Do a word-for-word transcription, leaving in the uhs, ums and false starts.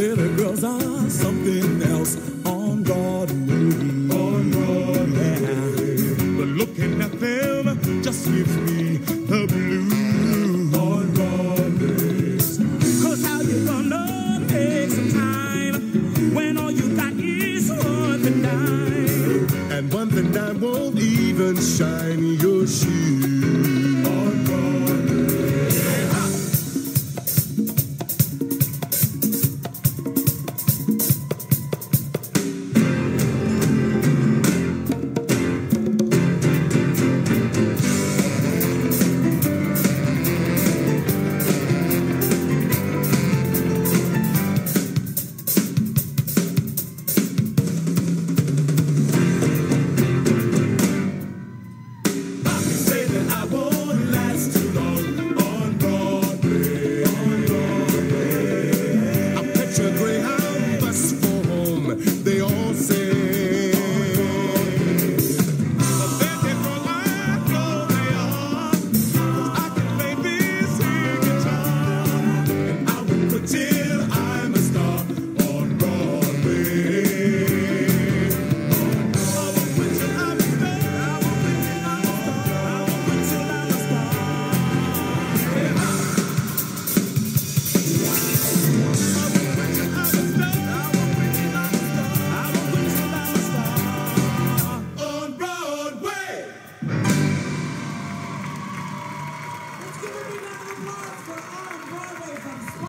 City girls are something else on Broadway. On Broadway. Yeah. But looking at them just gives me the blues. On Broadway. Cause how you gonna make some time when all you got is one the dime? And one the dime won't even shine your shoes.